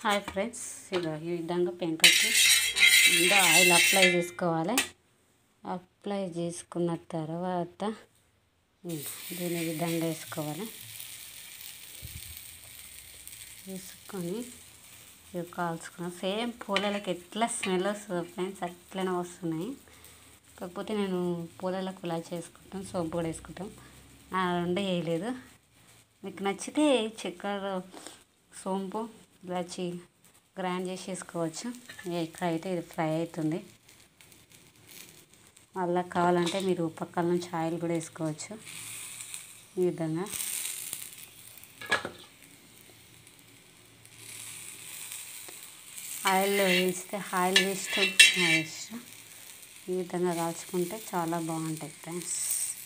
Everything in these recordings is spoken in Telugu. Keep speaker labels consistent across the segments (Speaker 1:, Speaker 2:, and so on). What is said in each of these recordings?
Speaker 1: హాయ్ ఫ్రెండ్స్, ఇలా ఈ విధంగా పెంకకి ముందు ఆయిల్ అప్లై చేసుకోవాలి. అప్లై చేసుకున్న తర్వాత దీని విధంగా వేసుకోవాలి. వేసుకొని ఇవి కాల్చుకున్నాం. సేమ్ పూలలకు ఎట్లా స్మెల్ వస్తుందో ఫ్రెండ్స్ అట్లనే వస్తున్నాయి. కాకపోతే నేను పూలలకు ఇలా చేసుకుంటాం, సోప్ కూడా వేసుకుంటాం. ఆ రెండు వేయలేదు. మీకు నచ్చితే చక్కెర, సోంపు, ఇలాచి గ్రైండ్ చేసి వేసుకోవచ్చు. ఇక్కడైతే ఇది ఫ్రై అవుతుంది. మళ్ళీ కావాలంటే మీరు పక్కన నుంచి ఆయిల్ కూడా వేసుకోవచ్చు. ఈ విధంగా ఆయిల్లో వేస్తే ఆయిల్ వేస్ట్. ఈ విధంగా కాల్చుకుంటే చాలా బాగుంటాయి ఫ్రెండ్స్.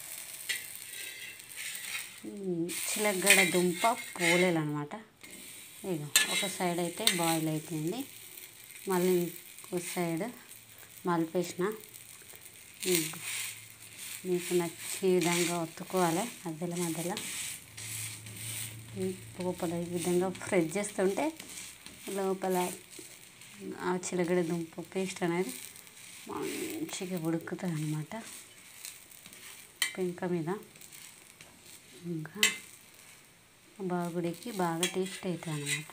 Speaker 1: చిలగడ దుంప పోలేలు అనమాట. ఇక ఒక సైడ్ అయితే బాయిల్ అయిపోయింది. మళ్ళీ ఇంకో సైడ్ మలిపేసిన. మీకు నచ్చే విధంగా ఒత్తుకోవాలి. మధ్యలో లోపల ఈ విధంగా ఫ్రై చేస్తుంటే లోపల ఆ చిలగడ దుంప పేస్ట్ అనేది మంచిగా ఉడుకుతుంది అన్నమాట పెంక మీద. ఇంకా బాగుడికి బాగా టేస్ట్ అవుతుంది అన్నమాట.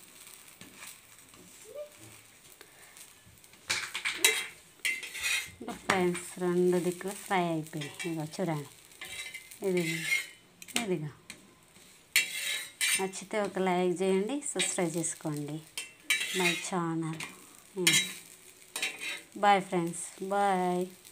Speaker 1: ఇంకా ఫ్రెండ్స్ రెండు దిక్కులు ఫ్రై అయిపోయినాయి. ఇక చూడండి, ఇదిగా నచ్చితే ఒక లైక్ చేయండి, సబ్స్క్రైబ్ చేసుకోండి my channel. Bye friends, bye.